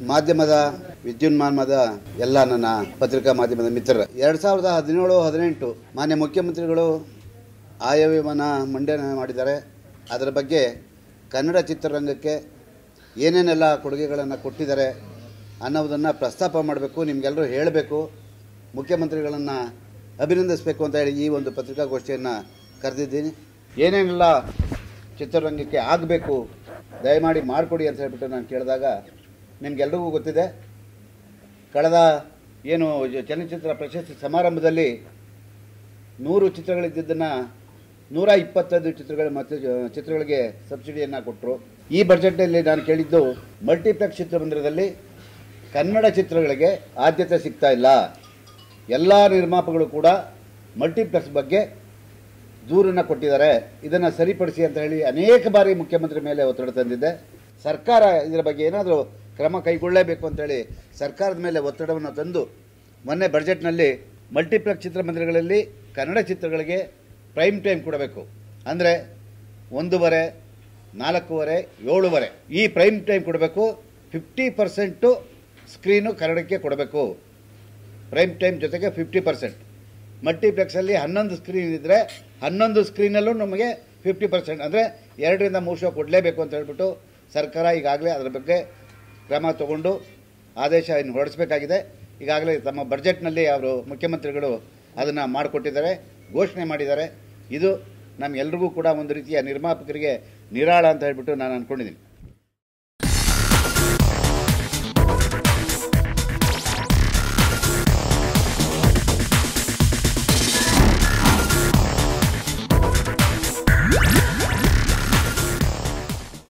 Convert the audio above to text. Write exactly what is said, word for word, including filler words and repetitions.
ಮಾಧ್ಯಮದ ವಿದ್ಯುನ್ಮಾನದ ಎಲ್ಲ ನನ್ನ ಪತ್ರಿಕಾ ಮಾಧ್ಯಮದ ಮಿತ್ರರ ಎರಡು ಸಾವಿರದ ಹದಿನೇಳು ಹದಿನೆಂಟು ಮಾನ್ಯ ಮುಖ್ಯಮಂತ್ರಿಗಳು ಆಯವ್ಯಯವನ್ನು ಮಂಡನೆ ಮಾಡಿದ್ದಾರೆ. ಅದರ ಬಗ್ಗೆ ಕನ್ನಡ ಚಿತ್ರರಂಗಕ್ಕೆ ಏನೇನೆಲ್ಲ ಕೊಡುಗೆಗಳನ್ನು ಕೊಟ್ಟಿದ್ದಾರೆ ಅನ್ನೋದನ್ನು ಪ್ರಸ್ತಾಪ ಮಾಡಬೇಕು, ನಿಮಗೆಲ್ಲರೂ ಹೇಳಬೇಕು, ಮುಖ್ಯಮಂತ್ರಿಗಳನ್ನು ಅಭಿನಂದಿಸಬೇಕು ಅಂತ ಹೇಳಿ ಈ ಒಂದು ಪತ್ರಿಕಾಗೋಷ್ಠಿಯನ್ನು ಕರೆದಿದ್ದೀನಿ. ಏನೇನೆಲ್ಲ ಚಿತ್ರರಂಗಕ್ಕೆ ಆಗಬೇಕು ದಯಮಾಡಿ ಮಾಡಿಕೊಡಿ ಅಂತ ಹೇಳ್ಬಿಟ್ಟು ನಾನು ಕೇಳಿದಾಗ ನಿಮಗೆಲ್ರಿಗೂ ಗೊತ್ತಿದೆ, ಕಳೆದ ಏನು ಚಲನಚಿತ್ರ ಪ್ರಶಸ್ತಿ ಸಮಾರಂಭದಲ್ಲಿ ನೂರು ಚಿತ್ರಗಳಿದ್ದನ್ನು ನೂರ ಇಪ್ಪತ್ತೈದು ಚಿತ್ರಗಳ ಮತ್ತು ಚಿತ್ರಗಳಿಗೆ ಸಬ್ಸಿಡಿಯನ್ನು ಕೊಟ್ಟರು. ಈ ಬಜೆಟ್ನಲ್ಲಿ ನಾನು ಕೇಳಿದ್ದು ಮಲ್ಟಿಪ್ಲೆಕ್ಸ್ ಚಿತ್ರಮಂದಿರದಲ್ಲಿ ಕನ್ನಡ ಚಿತ್ರಗಳಿಗೆ ಆದ್ಯತೆ ಸಿಗ್ತಾ ಇಲ್ಲ. ಎಲ್ಲ ನಿರ್ಮಾಪಕರು ಕೂಡ ಮಲ್ಟಿಪ್ಲೆಕ್ಸ್ ಬಗ್ಗೆ ದೂರನ್ನು ಕೊಟ್ಟಿದ್ದಾರೆ, ಇದನ್ನು ಸರಿಪಡಿಸಿ ಅಂತ ಹೇಳಿ ಅನೇಕ ಬಾರಿ ಮುಖ್ಯಮಂತ್ರಿ ಮೇಲೆ ಒತ್ತಡ ತಂದಿದ್ದೆ. ಸರ್ಕಾರ ಇದರ ಬಗ್ಗೆ ಏನಾದರೂ ಕ್ರಮ ಕೈಗೊಳ್ಳಲೇಬೇಕು ಅಂತೇಳಿ ಸರ್ಕಾರದ ಮೇಲೆ ಒತ್ತಡವನ್ನು ತಂದು ಮೊನ್ನೆ ಬಜೆಟ್ನಲ್ಲಿ ಮಲ್ಟಿಪ್ಲೆಕ್ಸ್ ಚಿತ್ರಮಂದಿರಗಳಲ್ಲಿ ಕನ್ನಡ ಚಿತ್ರಗಳಿಗೆ ಪ್ರೈಮ್ ಟೈಮ್ ಕೊಡಬೇಕು. ಅಂದರೆ ಒಂದೂವರೆ, ನಾಲ್ಕೂವರೆ, ಏಳುವರೆ ಈ ಪ್ರೈಮ್ ಟೈಮ್ ಕೊಡಬೇಕು. ಫಿಫ್ಟಿ ಪರ್ಸೆಂಟು ಸ್ಕ್ರೀನು ಕನ್ನಡಕ್ಕೆ ಕೊಡಬೇಕು. ಪ್ರೈಮ್ ಟೈಮ್ ಜೊತೆಗೆ ಫಿಫ್ಟಿ ಪರ್ಸೆಂಟ್. ಮಲ್ಟಿಪ್ಲೆಕ್ಸಲ್ಲಿ ಹನ್ನೊಂದು ಸ್ಕ್ರೀನ್ ಇದ್ದರೆ ಹನ್ನೊಂದು ಸ್ಕ್ರೀನಲ್ಲೂ ನಮಗೆ ಫಿಫ್ಟಿ ಪರ್ಸೆಂಟ್ ಅಂದರೆ ಎರಡರಿಂದ ಮೂರು ಶೋ ಕೊಡಲೇಬೇಕು ಅಂತ ಹೇಳ್ಬಿಟ್ಟು ಸರ್ಕಾರ ಈಗಾಗಲೇ ಅದರ ಬಗ್ಗೆ ಕ್ರಮ ತಗೊಂಡು ಆದೇಶ ಇನ್ನು ಹೊರಡಿಸಬೇಕಾಗಿದೆ. ಈಗಾಗಲೇ ತಮ್ಮ ಬಜೆಟ್ನಲ್ಲಿ ಅವರು ಮುಖ್ಯಮಂತ್ರಿಗಳು ಅದನ್ನು ಮಾಡಿಕೊಟ್ಟಿದ್ದಾರೆ, ಘೋಷಣೆ ಮಾಡಿದ್ದಾರೆ. ಇದು ನಮ್ಮೆಲ್ರಿಗೂ ಕೂಡ ಒಂದು ರೀತಿಯ ನಿರ್ಮಾಪಕರಿಗೆ ನಿರಾಳ ಅಂತ ಹೇಳ್ಬಿಟ್ಟು ನಾನು ಅಂದ್ಕೊಂಡಿದ್ದೀನಿ.